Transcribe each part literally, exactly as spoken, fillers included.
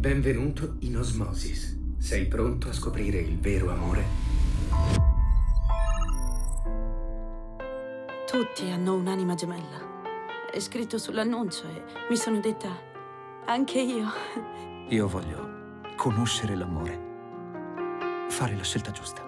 Benvenuto in Osmosis. Sei pronto a scoprire il vero amore? Tutti hanno un'anima gemella. È scritto sull'annuncio e mi sono detta anche io. Io voglio conoscere l'amore. Fare la scelta giusta.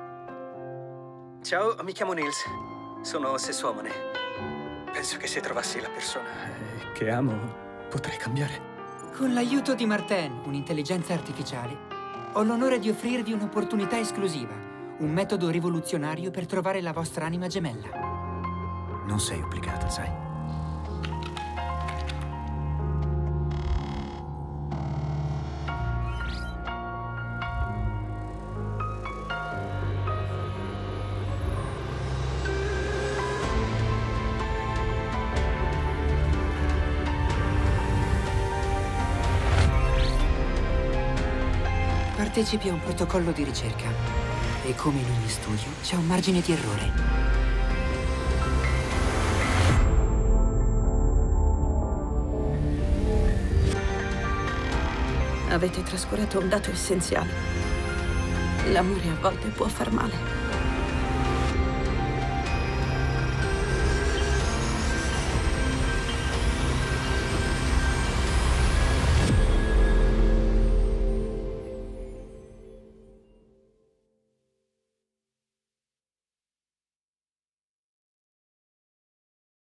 Ciao, mi chiamo Nils. Sono sessuomane. Penso che se trovassi la persona eh, che amo, potrei cambiare. Con l'aiuto di Martin, un'intelligenza artificiale, ho l'onore di offrirvi un'opportunità esclusiva, un metodo rivoluzionario per trovare la vostra anima gemella. Non sei obbligata, sai? Partecipi a un protocollo di ricerca e, come in ogni studio, c'è un margine di errore. Avete trascurato un dato essenziale. L'amore a volte può far male.